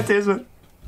Het is er.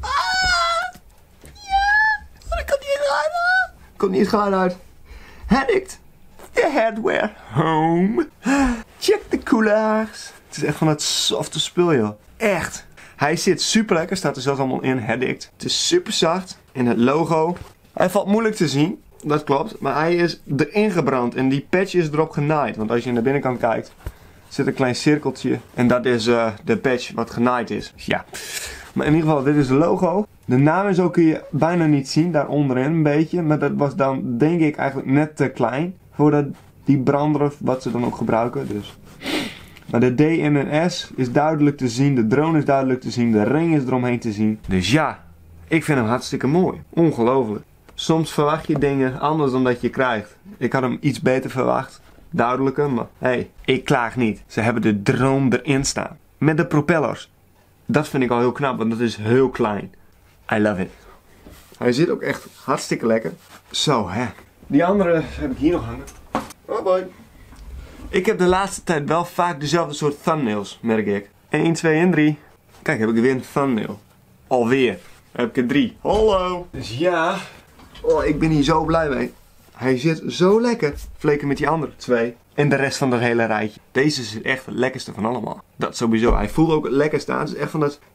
Ja! Er komt niet eens geluid uit. Komt niet eens geluid uit. Headict. The headwear. Home. Check de koelaars. Het is echt van het softe spul, joh. Echt. Hij zit super lekker. Staat er zelfs allemaal in. Headict. Het is super zacht. En het logo. Hij valt moeilijk te zien. Dat klopt. Maar hij is erin gebrand. En die patch is erop genaaid. Want als je naar de binnenkant kijkt, zit een klein cirkeltje. En dat is de patch wat genaaid is. Ja. Maar in ieder geval, dit is de logo. De naam en zo kun je bijna niet zien. Daar onderin een beetje. Maar dat was dan, denk ik, eigenlijk net te klein. Voor die brander wat ze dan ook gebruiken. Dus. Maar de D en een S is duidelijk te zien. De drone is duidelijk te zien. De ring is eromheen te zien. Dus ja, ik vind hem hartstikke mooi. Ongelooflijk. Soms verwacht je dingen anders dan dat je krijgt. Ik had hem iets beter verwacht. Duidelijker, maar hey, ik klaag niet. Ze hebben de drone erin staan. Met de propellers. Dat vind ik al heel knap, want dat is heel klein. I love it. Hij zit ook echt hartstikke lekker. Zo, hè. Die andere heb ik hier nog hangen. Oh boy. Ik heb de laatste tijd wel vaak dezelfde soort thumbnails, merk ik. 1, 2 en 3. Kijk, heb ik weer een thumbnail. Alweer. Heb ik er 3. Hallo. Dus ja. Oh, ik ben hier zo blij mee. Hij zit zo lekker. Vergeleken met die andere 2. En de rest van dat hele rijtje. Deze is echt het lekkerste van allemaal. Dat sowieso. Hij voelt ook het lekkerst aan. Het is echt van dat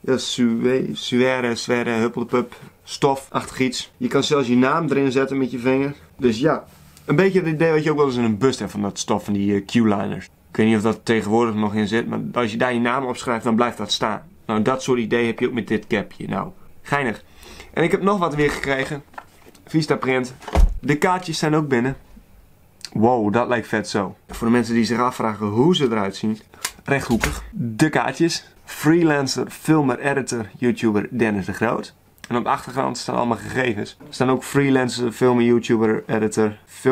suère, huppeldepup, stofachtig iets. Je kan zelfs je naam erin zetten met je vinger. Dus ja. Een beetje het idee wat je ook wel eens in een bus hebt van dat stof van die Q-liners. Ik weet niet of dat tegenwoordig nog in zit. Maar als je daar je naam op schrijft, dan blijft dat staan. Nou, dat soort idee heb je ook met dit capje. Nou, geinig. En ik heb nog wat weer gekregen. Vistaprint. De kaartjes zijn ook binnen. Wow, dat lijkt vet zo. Voor de mensen die zich afvragen hoe ze eruit zien. Rechthoekig. De kaartjes. Freelancer, filmer, editor, YouTuber Dennis de Groot. En op de achtergrond staan allemaal gegevens. Er staan ook freelancer, filmer, YouTuber, editor,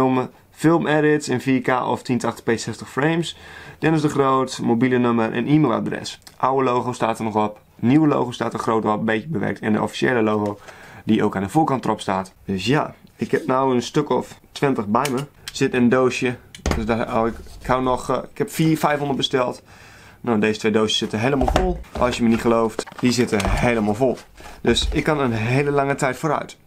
film edits in 4K of 1080p 60 frames. Dennis de Groot, mobiele nummer en e-mailadres. Oude logo staat er nog op. Nieuwe logo staat er groot op, een beetje bewerkt. En de officiële logo die ook aan de voorkant erop staat. Dus ja, ik heb nou een stuk of 20 bij me. Zit in een doosje. Dus daar hou ik hou nog. Ik heb 500 besteld. Nou, deze 2 doosjes zitten helemaal vol. Als je me niet gelooft, die zitten helemaal vol. Dus ik kan een hele lange tijd vooruit.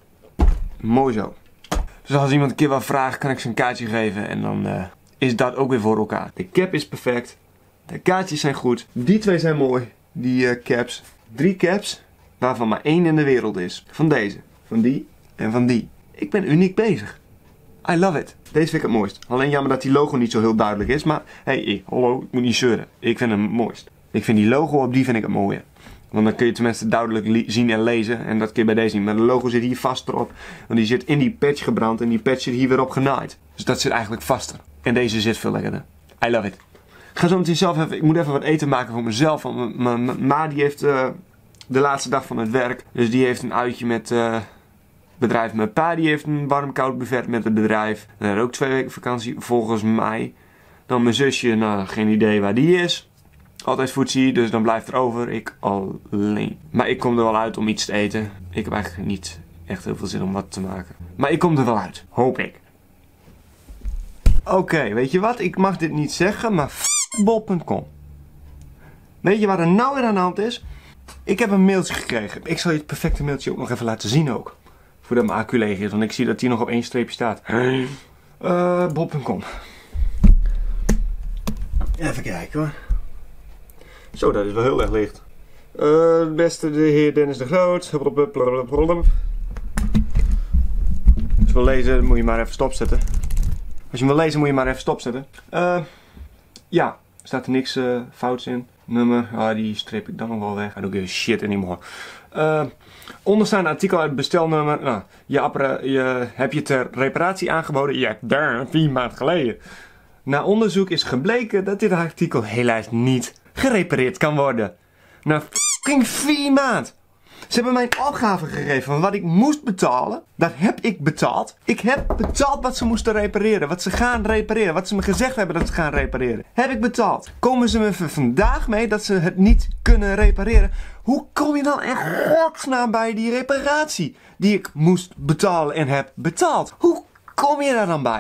Mooi zo. Dus als iemand een keer wat vraagt, kan ik ze een kaartje geven. En dan is dat ook weer voor elkaar. De cap is perfect. De kaartjes zijn goed. Die 2 zijn mooi. Die caps. 3 caps. Waarvan maar 1 in de wereld is. Van deze. Van die. En van die. Ik ben uniek bezig. I love it. Deze vind ik het mooist. Alleen jammer dat die logo niet zo heel duidelijk is. Maar hey, hallo, ik moet niet zeuren. Ik vind hem het mooist. Ik vind die logo op die vind ik het mooie. Want dan kun je tenminste duidelijk zien en lezen. En dat kun je bij deze niet. Maar de logo zit hier vast erop. Want die zit in die patch gebrand. En die patch zit hier weer op genaaid. Dus dat zit eigenlijk vaster. En deze zit veel lekkerder. I love it. Ik ga zo meteen zelf even. Ik moet even wat eten maken voor mezelf. Want mijn ma die heeft de laatste dag van het werk. Dus die heeft een uitje met bedrijf. Mijn pa die heeft een warm koud buffet met het bedrijf. En hij had ook 2 weken vakantie volgens mij. Dan mijn zusje, nou geen idee waar die is. Altijd voetzie, dus dan blijft er over. Ik alleen. Maar ik kom er wel uit om iets te eten. Ik heb eigenlijk niet echt heel veel zin om wat te maken. Maar ik kom er wel uit. Hoop ik. Oké, weet je wat? Ik mag dit niet zeggen, maar bol.com. Weet je wat er nou weer aan de hand is? Ik heb een mailtje gekregen. Ik zal je het perfecte mailtje ook nog even laten zien ook. Voordat mijn accu leeg is, want ik zie dat die nog op 1 streepje staat. Bol.com. Even kijken hoor. Zo, dat is wel heel erg licht. Beste de heer Dennis de Groot. Als je wil lezen, moet je maar even stopzetten. Als je wil lezen, moet je maar even stopzetten. Ja, er staat er niks fouts in. Nummer, die streep ik dan nog wel weg. I don't give a shit anymore. Onderstaande artikel uit bestelnummer. Nou, heb je ter reparatie aangeboden? Ja, daar, 4 maanden geleden. Na onderzoek is gebleken dat dit artikel helaas niet gerepareerd kan worden. Na fucking 4 maanden. Ze hebben mij een opgave gegeven van wat ik moest betalen. Dat heb ik betaald. Ik heb betaald wat ze moesten repareren. Wat ze gaan repareren. Wat ze me gezegd hebben dat ze gaan repareren. Heb ik betaald. Komen ze me vandaag mee dat ze het niet kunnen repareren. Hoe kom je dan echt godsnaam bij die reparatie die ik moest betalen en heb betaald? Hoe kom je daar dan bij? Dat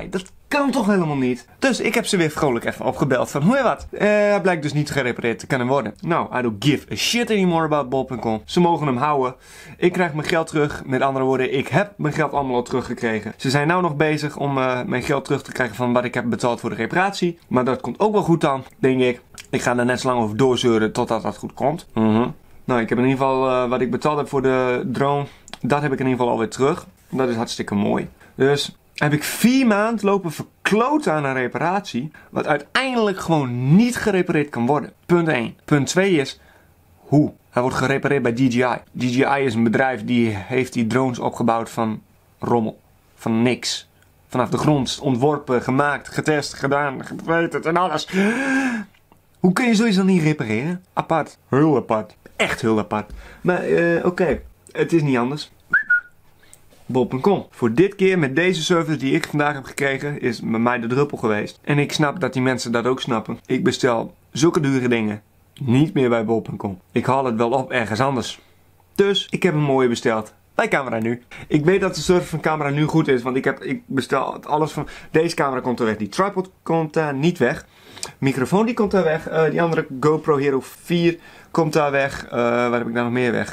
kan toch helemaal niet? Dus ik heb ze weer vrolijk even opgebeld van hoe je wat. Hij blijkt dus niet gerepareerd te kunnen worden. Nou, I don't give a shit anymore about bol.com. Ze mogen hem houden. Ik krijg mijn geld terug. Met andere woorden, ik heb mijn geld allemaal al teruggekregen. Ze zijn nou nog bezig om mijn geld terug te krijgen van wat ik heb betaald voor de reparatie. Maar dat komt ook wel goed dan, denk ik. Ik ga er net zo lang over doorzeuren totdat dat goed komt. Nou, ik heb in ieder geval wat ik betaald heb voor de drone. Dat heb ik in ieder geval alweer terug. Dat is hartstikke mooi. Dus heb ik 4 maanden lopen verkloten aan een reparatie. Wat uiteindelijk gewoon niet gerepareerd kan worden. Punt 1. Punt 2 is hoe. Hij wordt gerepareerd bij DJI. DJI is een bedrijf die heeft die drones opgebouwd van rommel. Van niks. Vanaf de grond. Ontworpen, gemaakt, getest, gedaan, geweten en alles. Hoe kun je zoiets dan niet repareren? Apart. Heel apart. Echt heel apart. Maar oké. Het is niet anders. Bol.com. Voor dit keer met deze service die ik vandaag heb gekregen is bij mij de druppel geweest. En ik snap dat die mensen dat ook snappen. Ik bestel zulke dure dingen niet meer bij Bol.com. Ik haal het wel op ergens anders. Dus ik heb een mooie besteld. Bij Camera Nu. Ik weet dat de service van Camera Nu goed is. Want ik bestel alles van... Deze camera komt er weg. Die tripod komt daar niet weg. Microfoon die komt daar weg. Die andere GoPro Hero 4 komt daar weg. Waar heb ik nou nog meer weg?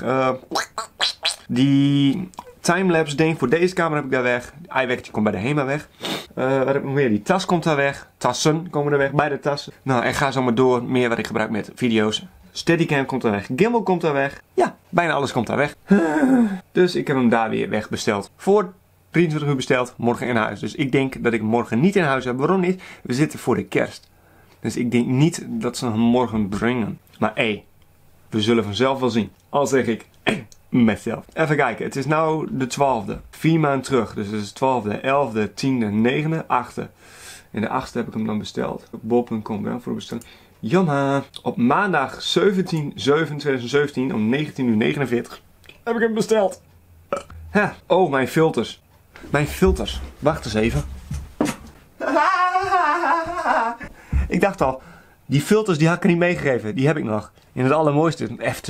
Die timelapse ding voor deze camera heb ik daar weg. De iWack komt bij de HEMA weg. Wat heb ik nog meer? Die tas komt daar weg. Tassen komen er weg. Beide tassen. Nou, en ga zo maar door. Meer wat ik gebruik met video's. Steadicam komt daar weg. Gimbal komt daar weg. Ja, bijna alles komt daar weg. Dus ik heb hem daar weer wegbesteld. Voor 23 uur besteld. Morgen in huis. Dus ik denk dat ik hem morgen niet in huis heb. Waarom niet? We zitten voor de kerst. Dus ik denk niet dat ze hem morgen brengen. Maar we zullen vanzelf wel zien. Al zeg ik mezelf. Even kijken. Het is nou de 12e. 4 maanden terug. Dus het is 12e, 11e, 10e, 9e, 8e. En de 8e heb ik hem dan besteld. Op bol.com wel voor de bestelling. Jammer. Op maandag 17/7/2017 om 19:49 heb ik hem besteld. Oh, mijn filters. Mijn filters. Wacht eens even. Ik dacht al, die filters die had ik er niet meegegeven. Die heb ik nog. En het allermooiste,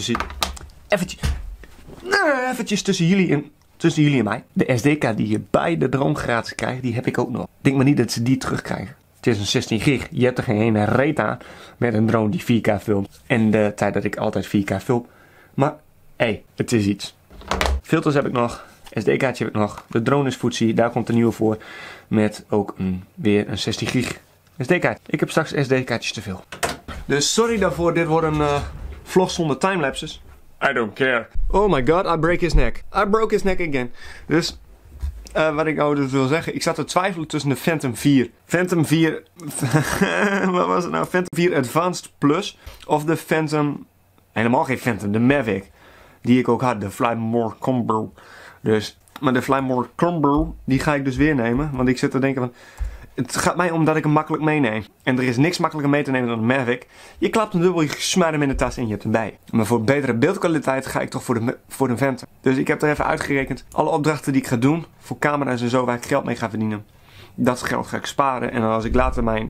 eventjes tussen jullie en mij. De SD-kaart die je bij de drone gratis krijgt, die heb ik ook nog. Denk maar niet dat ze die terugkrijgen. Het is een 16 gig. Je hebt er geen ene reet aan met een drone die 4K filmt. En de tijd dat ik altijd 4K film. Maar, het is iets. Filters heb ik nog. SD-kaartje heb ik nog. De drone is Footsie. Daar komt een nieuwe voor. Met ook weer een 16 gig SD-kaart. Ik heb straks SD-kaartjes te veel. Dus sorry daarvoor. Dit wordt een vlog zonder timelapses. I don't care. Oh my god, I break his neck. I broke his neck again. Dus, wat ik nou dus wil zeggen. Ik zat te twijfelen tussen de Phantom 4. Phantom 4... wat was het nou? Phantom 4 Advanced Plus. Of de Phantom... Helemaal geen Phantom, de Mavic. Die ik ook had, de Flymore Combo. Dus, maar de Flymore Combo, die ga ik dus weer nemen. Want ik zit te denken van... Het gaat mij om dat ik hem makkelijk meeneem. En er is niks makkelijker mee te nemen dan de Mavic. Je klapt hem dubbel, je smijt hem in de tas en je hebt hem bij. Maar voor betere beeldkwaliteit ga ik toch voor de Phantom. Dus ik heb er even uitgerekend. Alle opdrachten die ik ga doen, voor camera's en zo, waar ik geld mee ga verdienen. Dat geld ga ik sparen. En als ik later mijn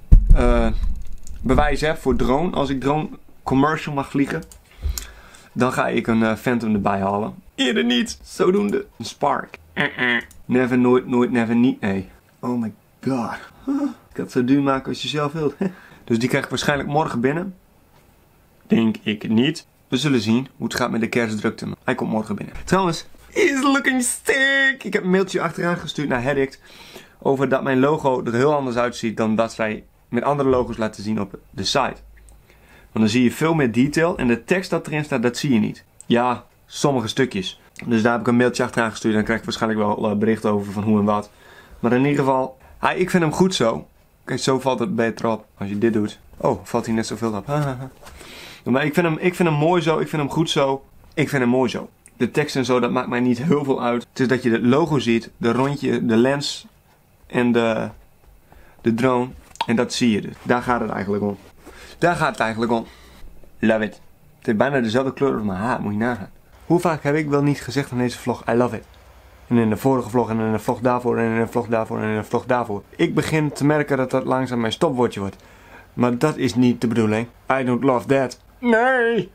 bewijs heb voor drone, als ik drone commercial mag vliegen, dan ga ik een Phantom erbij halen. Eerder niet. Zodoende. Een Spark. Never, nooit, never, niet. Nee. Oh my god. Ik kan het zo duur maken als je zelf wilt. Dus die krijg ik waarschijnlijk morgen binnen. Denk ik niet. We zullen zien hoe het gaat met de kerstdrukte. Hij komt morgen binnen. Trouwens, he's looking sick. Ik heb een mailtje achteraan gestuurd naar Heddict. Over dat mijn logo er heel anders uitziet dan dat zij met andere logo's laten zien op de site. Want dan zie je veel meer detail. En de tekst dat erin staat, dat zie je niet. Ja, sommige stukjes. Dus daar heb ik een mailtje achteraan gestuurd. Dan krijg ik waarschijnlijk wel berichten over van hoe en wat. Maar in ieder geval, ik vind hem goed zo. Kijk, zo valt het beter op als je dit doet. Oh, valt hij net zoveel op. Maar ik vind hem mooi zo. Ik vind hem goed zo. Ik vind hem mooi zo. De tekst en zo, dat maakt mij niet heel veel uit. Het is dat je het logo ziet. De rondje, de lens. En de drone. En dat zie je dus. Daar gaat het eigenlijk om. Daar gaat het eigenlijk om. Love it. Het heeft bijna dezelfde kleur als mijn haar. Moet je nagaan. Hoe vaak heb ik wel niet gezegd in deze vlog, I love it. En in de vorige vlog en in de vlog daarvoor en in de vlog daarvoor en in de vlog daarvoor. Ik begin te merken dat dat langzaam mijn stopwoordje wordt. Maar dat is niet de bedoeling. I don't love that. Nee.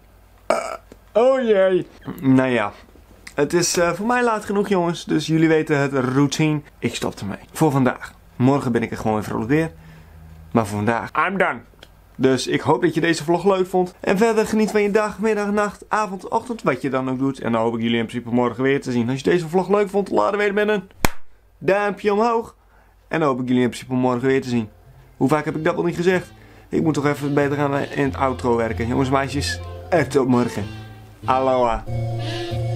Oh jee. Nou ja. Het is voor mij laat genoeg jongens. Dus jullie weten het routine. Ik stop ermee. Voor vandaag. Morgen ben ik er gewoon weer vrolijk weer. Maar voor vandaag, I'm done. Dus ik hoop dat je deze vlog leuk vond. En verder geniet van je dag, middag, nacht, avond, ochtend, wat je dan ook doet. En dan hoop ik jullie in principe morgen weer te zien. Als je deze vlog leuk vond, laat het weten met een duimpje omhoog. En dan hoop ik jullie in principe morgen weer te zien. Hoe vaak heb ik dat wel niet gezegd? Ik moet toch even beter gaan in het outro werken. Jongens en meisjes, tot morgen. Aloha.